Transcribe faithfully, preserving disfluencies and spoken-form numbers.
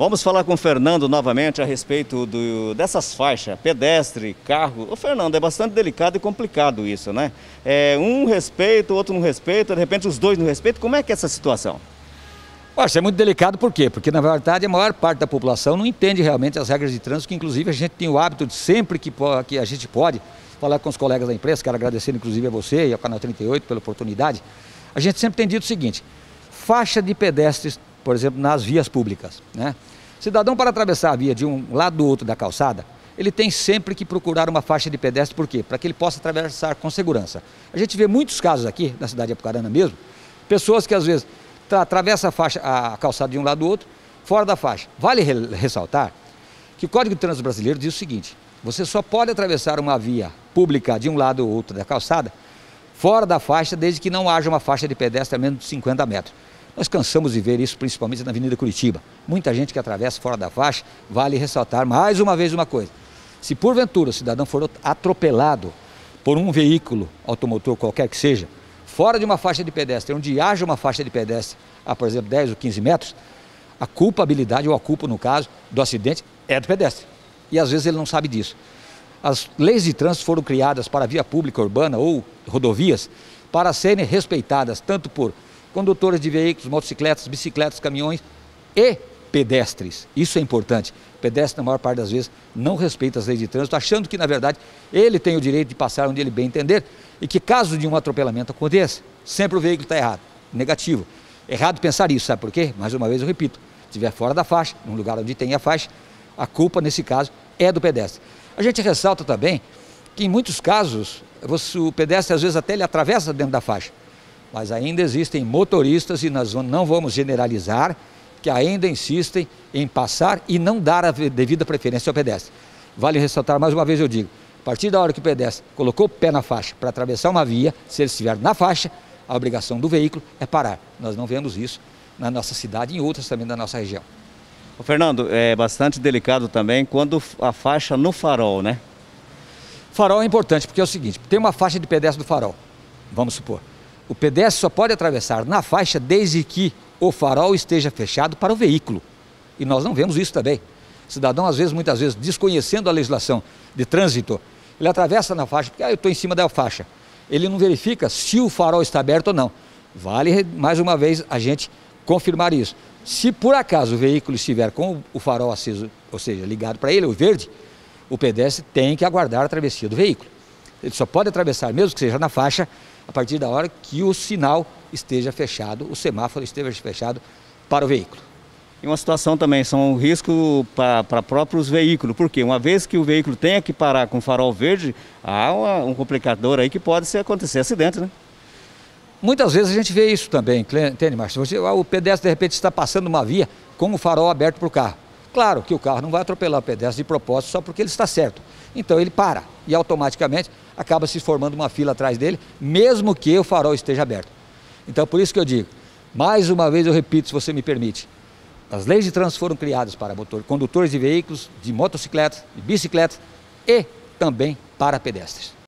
Vamos falar com o Fernando novamente a respeito do, dessas faixas, pedestre, carro. Ô Fernando, é bastante delicado e complicado isso, né? É, um respeita, o outro não respeita, de repente os dois não respeitam. Como é que é essa situação? Poxa, é muito delicado por quê? Porque na verdade a maior parte da população não entende realmente as regras de trânsito, que inclusive a gente tem o hábito de sempre que, que a gente pode falar com os colegas da imprensa, quero agradecer inclusive a você e ao Canal trinta e oito pela oportunidade. A gente sempre tem dito o seguinte: faixa de pedestres, por exemplo, nas vias públicas, né? Cidadão, para atravessar a via de um lado do outro da calçada, ele tem sempre que procurar uma faixa de pedestre. Por quê? Para que ele possa atravessar com segurança. A gente vê muitos casos aqui, na cidade de Apucarana mesmo, pessoas que às vezes atravessam a, faixa, a calçada de um lado do outro, fora da faixa. Vale ressaltar que o Código de Trânsito Brasileiro diz o seguinte: você só pode atravessar uma via pública de um lado ou outro da calçada, fora da faixa, desde que não haja uma faixa de pedestre a menos de cinquenta metros. Nós cansamos de ver isso, principalmente na Avenida Curitiba. Muita gente que atravessa fora da faixa. Vale ressaltar mais uma vez uma coisa: se porventura o cidadão for atropelado por um veículo automotor qualquer que seja, fora de uma faixa de pedestre, onde haja uma faixa de pedestre a, por exemplo, dez ou quinze metros, a culpabilidade, ou a culpa no caso do acidente, é do pedestre. E às vezes ele não sabe disso. As leis de trânsito foram criadas para a via pública urbana ou rodovias para serem respeitadas tanto por condutores de veículos, motocicletas, bicicletas, caminhões e pedestres. Isso é importante. O pedestre, na maior parte das vezes, não respeita as leis de trânsito, achando que, na verdade, ele tem o direito de passar onde ele bem entender, e que, caso de um atropelamento aconteça, sempre o veículo está errado. Negativo. Errado pensar isso, sabe por quê? Mais uma vez eu repito: se estiver fora da faixa, num lugar onde tem a faixa, a culpa, nesse caso, é do pedestre. A gente ressalta também que, em muitos casos, o pedestre, às vezes, até ele atravessa dentro da faixa. Mas ainda existem motoristas, e nós não vamos generalizar, que ainda insistem em passar e não dar a devida preferência ao pedestre. Vale ressaltar, mais uma vez eu digo: a partir da hora que o pedestre colocou o pé na faixa para atravessar uma via, se ele estiver na faixa, a obrigação do veículo é parar. Nós não vemos isso na nossa cidade e em outras também da nossa região. Ô Fernando, é bastante delicado também quando a faixa no farol, né? Farol é importante porque é o seguinte: tem uma faixa de pedestre do farol, vamos supor. O pedestre só pode atravessar na faixa desde que o farol esteja fechado para o veículo. E nós não vemos isso também. O cidadão, às vezes, muitas vezes, desconhecendo a legislação de trânsito, ele atravessa na faixa, porque ah, eu estou em cima da faixa. Ele não verifica se o farol está aberto ou não. Vale, mais uma vez, a gente confirmar isso. Se por acaso o veículo estiver com o farol aceso, ou seja, ligado para ele, o verde, o pedestre tem que aguardar a travessia do veículo. Ele só pode atravessar, mesmo que seja na faixa, a partir da hora que o sinal esteja fechado, o semáforo esteja fechado para o veículo. E uma situação também, são um risco para próprios veículos, porque uma vez que o veículo tenha que parar com farol verde, há uma, um complicador aí que pode ser, acontecer acidente, né? Muitas vezes a gente vê isso também, entende, Márcio? O pedestre de repente está passando uma via com o farol aberto para o carro. Claro que o carro não vai atropelar o pedestre de propósito só porque ele está certo. Então ele para e automaticamente acaba se formando uma fila atrás dele, mesmo que o farol esteja aberto. Então por isso que eu digo, mais uma vez eu repito, se você me permite: as leis de trânsito foram criadas para motor, condutores de veículos, de motocicletas, de bicicletas e também para pedestres.